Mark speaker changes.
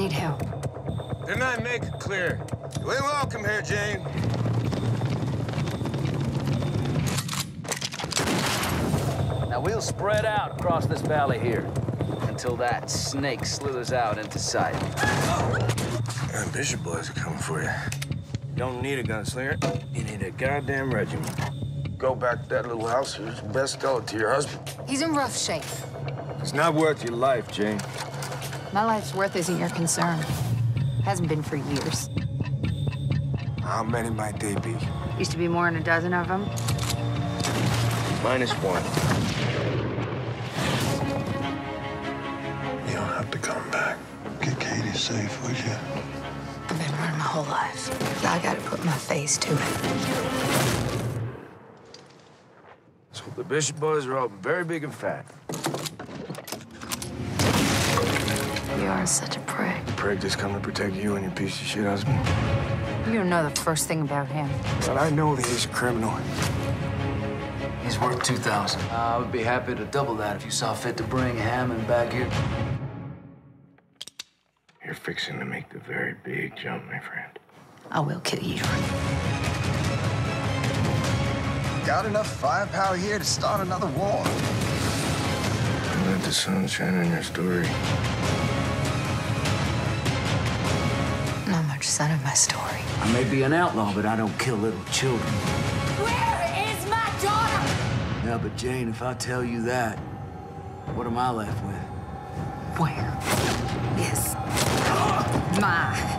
Speaker 1: need help.
Speaker 2: Didn't I make it clear? You ain't welcome here, Jane.
Speaker 3: Now we'll spread out across this valley here until that snake slithers out into sight.
Speaker 2: The Bishop boys are coming for you. You don't need a gunslinger. You need a goddamn regiment. Go back to that little house. You best tell it to your husband.
Speaker 1: He's in rough shape.
Speaker 2: It's not worth your life, Jane.
Speaker 1: My life's worth isn't your concern. Hasn't been for years.
Speaker 2: How many might they be?
Speaker 1: Used to be more than a dozen of them.
Speaker 2: -1.
Speaker 4: You don't have to come back. Get Katie safe, would you?
Speaker 1: I've been running my whole life. I gotta put my face to it.
Speaker 2: So the Bishop boys are all very big and fat.
Speaker 1: You are such a prick.
Speaker 2: Prig just come to protect you and your piece of shit husband.
Speaker 1: You don't know the first thing about him.
Speaker 2: But I know that he's a criminal.
Speaker 3: He's worth 2,000. I would be happy to double that if you saw fit to bring Hammond back here.
Speaker 2: You're fixing to make the very big jump, my friend.
Speaker 1: I will kill you.
Speaker 5: Got enough firepower here to start another war.
Speaker 2: Let the sun shine on your story.
Speaker 1: Not much sun in my story.
Speaker 3: I may be an outlaw, but I don't kill little children.
Speaker 1: Where is my daughter?
Speaker 3: Yeah, but Jane, if I tell you that, what am I left with?
Speaker 1: Where is my